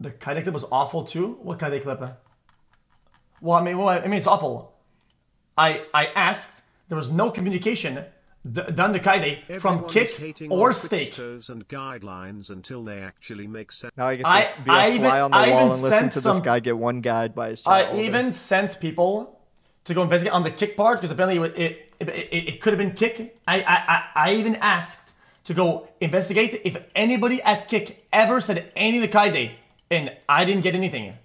The Kyedae clip was awful too? What Kyedae clip? Well, I mean, it's awful. I asked, there was no communication done to Kyedae from kick or stake. And guidelines until they actually make sense. Now I get to be a fly on the wall and listen to this guy get one guide by his channel. I even sent people to go investigate on the kick part because apparently it could have been kick. I even asked to go investigate if anybody at kick ever said any of the Kyedae, and I didn't get anything.